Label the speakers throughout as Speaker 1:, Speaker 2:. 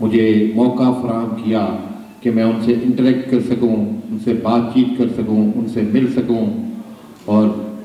Speaker 1: मुझे मौका फराहम किया कि मैं उनसे इंटरेक्ट कर सकूं, उनसे बातचीत कर सकूं, उनसे मिल सकूं और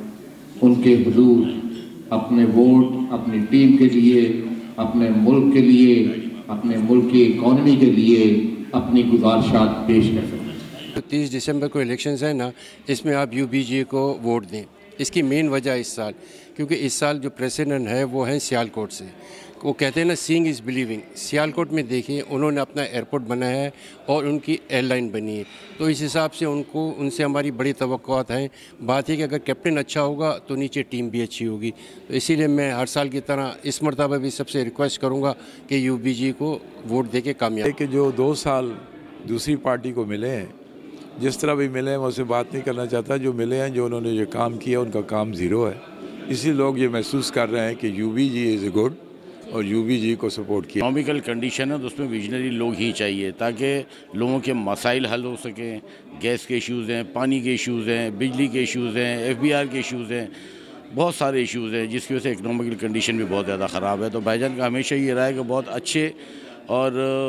Speaker 1: उनके हुजूर अपने वोट अपनी टीम के लिए, अपने मुल्क के लिए, अपने मुल्क की इकॉनमी के लिए अपनी गुजारिशात पेश कर सकूं।
Speaker 2: 30 दिसंबर को इलेक्शंस है ना, इसमें आप यूबीजी को वोट दें। इसकी मेन वजह इस साल, क्योंकि इस साल जो प्रेसिडेंट है वो है सियालकोट से। वो कहते हैं ना, सीइंग इज़ बिलीविंग। सियालकोट में देखिए, उन्होंने अपना एयरपोर्ट बनाया है और उनकी एयरलाइन बनी है, तो इस हिसाब से उनसे हमारी बड़ी तवक्कुआत हैं। बात है कि अगर कैप्टन अच्छा होगा तो नीचे टीम भी अच्छी होगी, तो इसीलिए मैं हर साल की तरह इस मरतबा भी सबसे रिक्वेस्ट करूँगा कि यूबीजी को वोट दे के कामयाब।
Speaker 3: कि जो 2 साल दूसरी पार्टी को मिले हैं, जिस तरह भी मिले हैं मैं उससे बात नहीं करना चाहता। जो मिले हैं, जो उन्होंने जो काम किया, उनका काम ज़ीरो है। इसी लोग ये महसूस कर रहे हैं कि यूबीजी इज़ गुड और यूबीजी को सपोर्ट किया।
Speaker 4: इकोनॉमिकल कंडीशन है तो उसमें विजनरी लोग ही चाहिए ताकि लोगों के मसाइल हल हो सकें। गैस के इश्यूज़ हैं, पानी के इश्यूज़ हैं, बिजली के इश्यूज़ हैं, एफबीआर के इश्यूज़ हैं, बहुत सारे इश्यूज़ हैं जिसकी वजह से इकोनॉमिकल कंडीशन भी बहुत ज़्यादा ख़राब है। तो भाईजान का हमेशा ये रहा है कि बहुत अच्छे और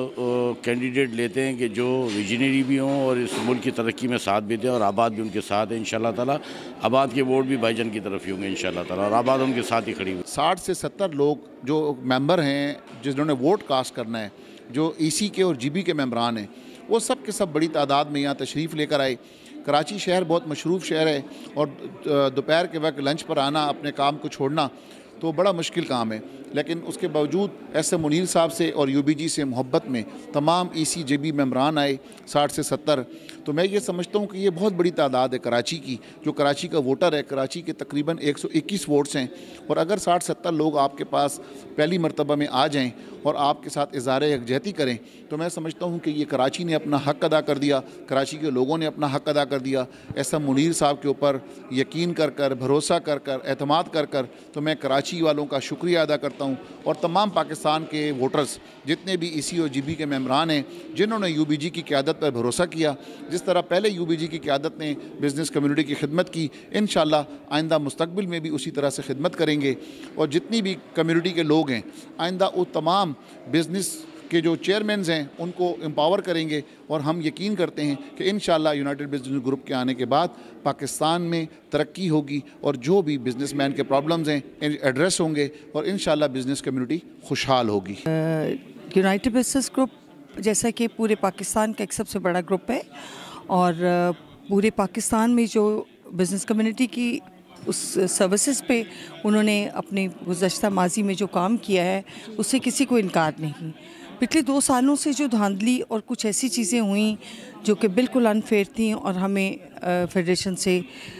Speaker 4: कैंडिडेट लेते हैं कि जो विजनरी भी हों और इस मुल्क की तरक्की में साथ भी दें, और आबाद भी उनके साथ है इंशाल्लाह ताला। आबाद के वोट भी भाईजान की तरफ ही होंगे इंशाल्लाह ताला, और आबाद उनके साथ ही खड़ी हुई।
Speaker 5: 60 से 70 लोग जो मेंबर हैं, जिन्होंने वोट कास्ट करना है, जो ईसी के और जीबी के मेंबरान हैं, वो सब के सब बड़ी तादाद में यहाँ तशरीफ़ लेकर आए। कराची शहर बहुत मशरूफ़ शहर है और दोपहर के वक्त लंच पर आना, अपने काम को छोड़ना तो बड़ा मुश्किल काम है। लेकिन उसके बावजूद एस.एम. मुनीर साहब से और यूबीजी से मोहब्बत में तमाम ईसी जेबी मेंबरान आए, 60 से 70। तो मैं ये समझता हूँ कि ये बहुत बड़ी तादाद है कराची की, जो कराची का वोटर है। कराची के तकरीबन 121 वोट्स हैं, और अगर 60-70 लोग आपके पास पहली मरतबा में आ जाएँ और आपके साथ इज़हार यकजहती करें, तो मैं समझता हूँ कि ये कराची ने अपना हक़ अदा कर दिया, कराची के लोगों ने अपना हक़ अदा कर दिया। एस.एम. मुनीर साहब के ऊपर यकीन कर कर, भरोसा कर कर, एतमाद कर कर, तो मैं कराची वालों का शुक्रिया अदा करता हूँ। और तमाम पाकिस्तान के वोटर्स, जितने भी ईसी और जीबी के मेंबरान हैं, जिन्होंने यूबीजी की क़यादत पर भरोसा किया, जिस तरह पहले यूबीजी की क़यादत ने बिज़नेस कम्युनिटी की खिदमत की, इंशाल्लाह आइंदा मुस्तकबिल में भी उसी तरह से खिदमत करेंगे। और जितनी भी कम्युनिटी के लोग हैं, आइंदा वो तमाम बिज़नेस के जो चेयरमैन्स हैं उनको एम्पावर करेंगे, और हम यकीन करते हैं कि इंशाल्लाह यूनाइटेड बिजनेस ग्रुप के आने के बाद पाकिस्तान में तरक्की होगी और जो भी बिजनेसमैन के प्रॉब्लम्स हैं एड्रेस होंगे, और इंशाल्लाह बिज़नेस कम्युनिटी खुशहाल होगी।
Speaker 6: यूनाइटेड बिजनेस ग्रुप जैसा कि पूरे पाकिस्तान का एक सबसे बड़ा ग्रुप है, और पूरे पाकिस्तान में जो बिज़नेस कम्युनिटी की उस सर्विसेज पे उन्होंने अपने गुज़श्ता माजी में जो काम किया है उससे किसी को इनकार नहीं। पिछले 2 सालों से जो धांधली और कुछ ऐसी चीज़ें हुई जो कि बिल्कुल अनफेयर थी और हमें फेडरेशन से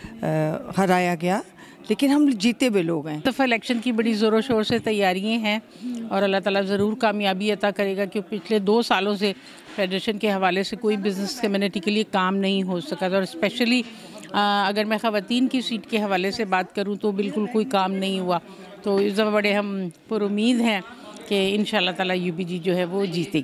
Speaker 6: हराया गया, लेकिन हम जीते हुए लोग हैं।
Speaker 7: दफ़ा इलेक्शन की बड़ी ज़ोरों शोर से तैयारियां हैं और अल्लाह ताला ज़रूर कामयाबी अता करेगा, क्योंकि पिछले 2 सालों से फेडरेशन के हवाले से कोई बिज़नेस कम्युनिटी के लिए काम नहीं हो सका था, और स्पेशली अगर मैं ख़वातीन की सीट के हवाले से बात करूं तो बिल्कुल कोई काम नहीं हुआ। तो इस दफ़ा बड़े हम पुरुमीद हैं कि इंशाल्लाह ताला यूबीजी जो है वो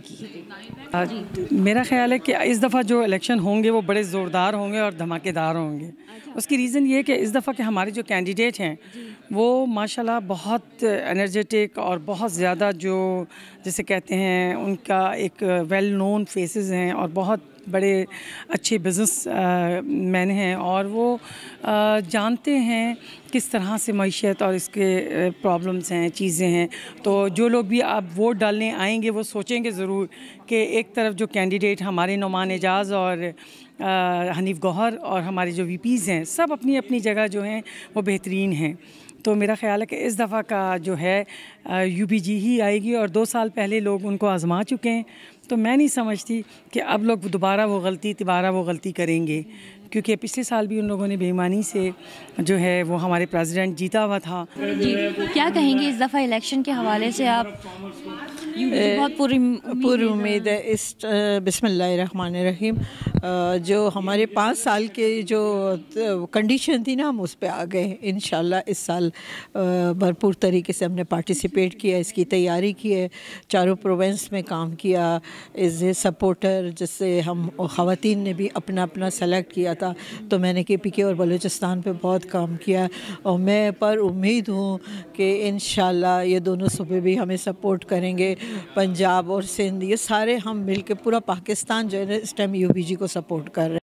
Speaker 7: जीतेगी।
Speaker 8: मेरा ख्याल है कि इस दफ़ा जो इलेक्शन होंगे वो बड़े ज़ोरदार होंगे और धमाकेदार होंगे। उसकी रीज़न ये है कि इस दफ़ा के हमारे जो कैंडिडेट हैं वो माशाल्लाह बहुत एनर्जेटिक और बहुत ज़्यादा, जो जिसे कहते हैं, उनका एक वेल नोन फेसेस हैं और बहुत बड़े अच्छे बिज़नेस मैन हैं, और वो जानते हैं किस तरह से मईशत और इसके प्रॉब्लम्स हैं, चीज़ें हैं। तो जो लोग भी आप वोट डालने आएंगे वो सोचेंगे ज़रूर कि एक तरफ जो कैंडिडेट हमारे नुमान एजाज़ और हनीफ गौहर और हमारे जो वीपीज़ हैं, सब अपनी अपनी जगह जो हैं वो बेहतरीन हैं। तो मेरा ख़्याल है कि इस दफ़ा का जो है यूबीजी ही आएगी, और 2 साल पहले लोग उनको आज़मा चुके हैं। तो मैं नहीं समझती कि अब लोग दोबारा वो गलती करेंगे, क्योंकि पिछले साल भी उन लोगों ने बेईमानी से जो है वो हमारे प्रेसिडेंट जीता हुआ था।
Speaker 9: जी, क्या कहेंगे इस दफ़ा इलेक्शन के हवाले से आप? बहुत पूरी उम्मीद है इस बिस्मिल्लाहिर्रहमानिर्रहीम जो हमारे 5 साल के जो कंडीशन थी ना, हम उस पे आ गए इंशाल्लाह। इस साल भरपूर तरीके से हमने पार्टिसिपेट किया, इसकी तैयारी की है, चारों प्रोविंस में काम किया एज ए सपोर्टर, जिससे हम ख़वातीन ने भी अपना अपना सेलेक्ट किया था, तो मैंने KPK और बलूचिस्तान पे बहुत काम किया और मैं पर उम्मीद हूँ कि इंशाल्लाह ये दोनों सूबे भी हमें सपोर्ट करेंगे। पंजाब और सिंध ये सारे हम मिल के पूरा पाकिस्तान जो है इस टाइम UBG को सपोर्ट कर रहे हैं।